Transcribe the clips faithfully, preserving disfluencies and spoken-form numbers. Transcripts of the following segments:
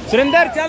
सुरेंद्र चल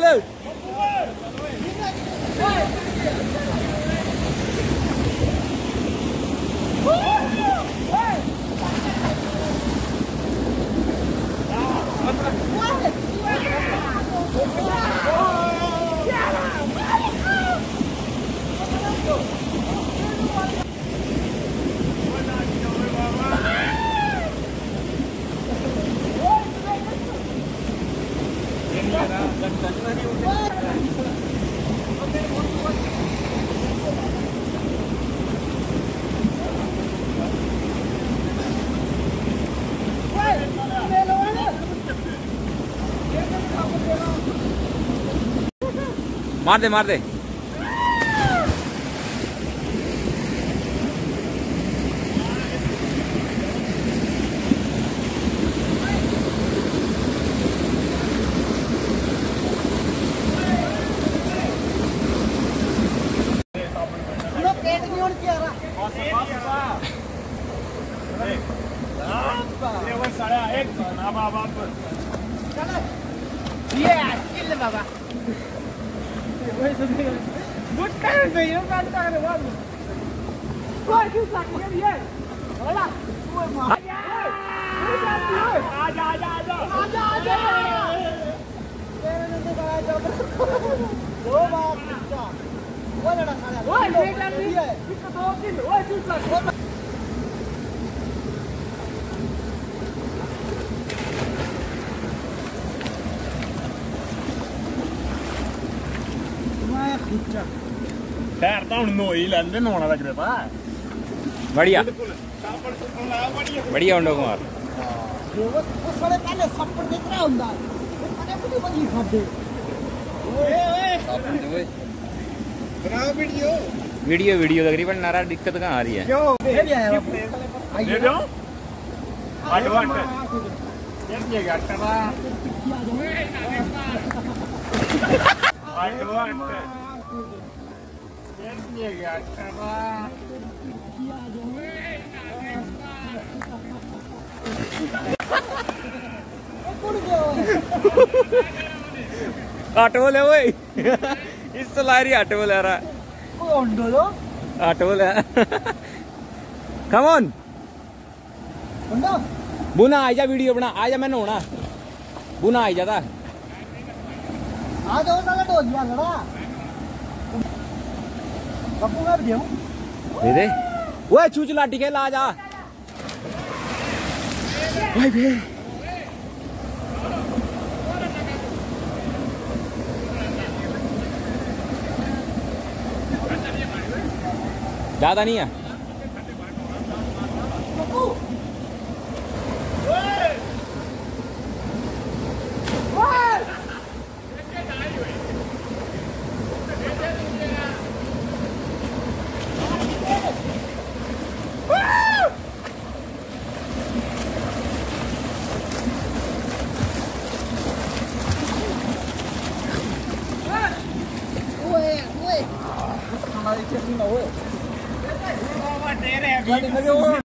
मार दे मार दे बाबा Good kind of you can't talk about it. What is that? Yeah. Hola. Aja. Aja aja aja. Aja aja. Mere ne to aja. दो बार पिछा. वो लड़ा साला. वो एक लड़ी है. इसको दो तीन. वो चूस लगा. खैर तो नोई लेंदे नोना लग रहा बढ़िया बढ़िया उंडो कुमार वो वो साले पहले सप्पर देख रहा हुंदा वो पहले मुझे बड़ी खादे ओए ओए बना वीडियो वीडियो वीडियो लग रही पर नारा दिक्कत कहाँ आ रही है क्यों ये भी आया बापू ये दो आठ वाट ये ये गट्टा आठ वाट ये गट्टा ऑटो ले वही इस तो लारी ऑटो ले रहा कौन डोलो ऑटो ले कम ऑन बंदा बुना आ जा वीडियो बना आ जा मैं नहाना बुना आ जाता आ जाओ साला डो दिया लड़ा बापू मैं भी हूं दे दे ओए चूच लाठी के ला जा ओए बे ज्यादा नहीं है हमारी चेकिंग ना हो